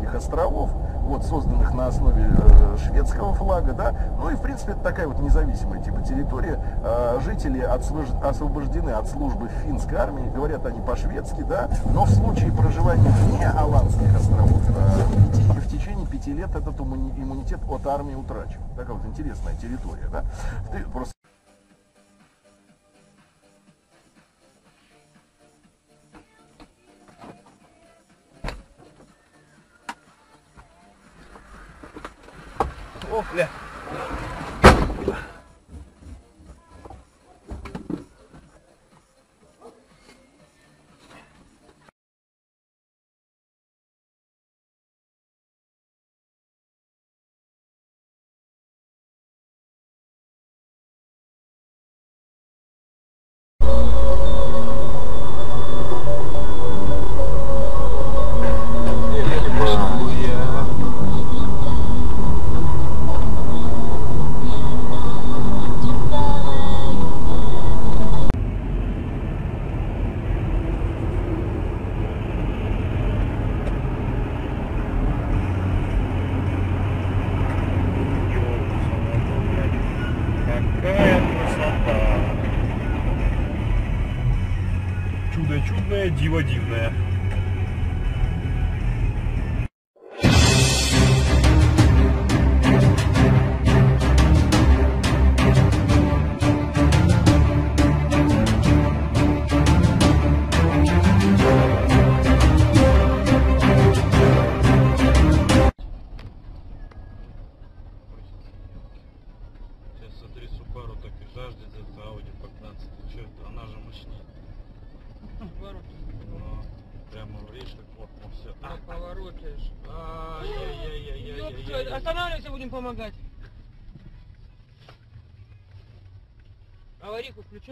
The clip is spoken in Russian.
Аландских островов, вот, созданных на основе шведского флага, да, ну и в принципе это такая вот независимая типа территория, жители освобождены от службы в финской армии, говорят они по-шведски, да, но в случае проживания вне Аландских островов в течение 5 лет этот иммунитет от армии утрачивают. Такая вот интересная территория, да. Ты просто... О, бля. Чудное, диво дивное. Сейчас смотри, Субару так и жаждет за Ауди по 15. Что это? Она же мощнее. Ну, прямо видишь, как вот все. На повороте. Ай-яй-яй-яй-яй-яй. Останавливайся, будем помогать. Аварийку включай.